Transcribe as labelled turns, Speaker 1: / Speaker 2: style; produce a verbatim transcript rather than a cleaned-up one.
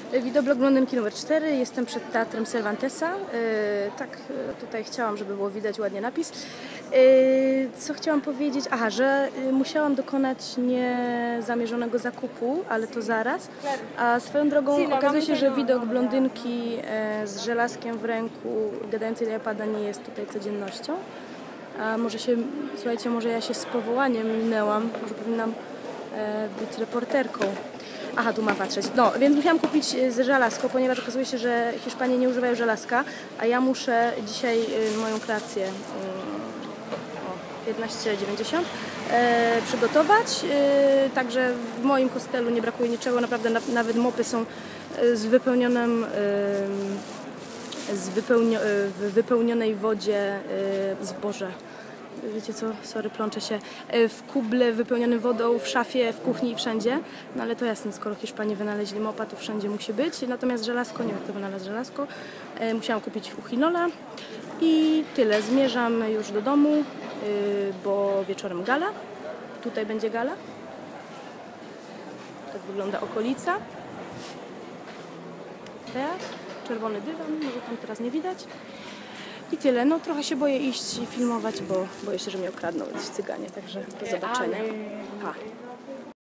Speaker 1: Wideoblog Blondynki numer cztery. Jestem przed Teatrem Cervantesa. Yy, tak, tutaj chciałam, żeby było widać ładnie napis. Yy, co chciałam powiedzieć? Aha, że yy, musiałam dokonać niezamierzonego zakupu, ale to zaraz. A swoją drogą okazuje się, że widok blondynki yy, z żelazkiem w ręku, gadającej do iPada nie jest tutaj codziennością. A może się, słuchajcie, może ja się z powołaniem minęłam, może powinnam yy, być reporterką. Aha, tu mam patrzeć. No, więc musiałam kupić z żelazko, ponieważ okazuje się, że Hiszpanie nie używają żelazka, a ja muszę dzisiaj y, moją kreację y, o piętnaście dziewięćdziesiąt y, przygotować. Y, także w moim hostelu nie brakuje niczego, naprawdę na, nawet mopy są y, z wypełnionym y, z wypełnio, y, w wypełnionej wodzie y, zboże. Wiecie co, sorry, plączę się, w kuble wypełnionym wodą, w szafie, w kuchni i wszędzie. No ale to jasne, skoro Hiszpanie wynaleźli mopa, to wszędzie musi być. Natomiast żelazko, nie wiem kto wynalazł żelazko, musiałam kupić u Hinola i tyle. Zmierzam już do domu, bo wieczorem gala. Tutaj będzie gala. Tak wygląda okolica. Teatr, czerwony dywan, może tam teraz nie widać. I tyle. No trochę się boję iść i filmować, bo boję się, że mnie okradną jakieś cyganie. Także do zobaczenia. Pa.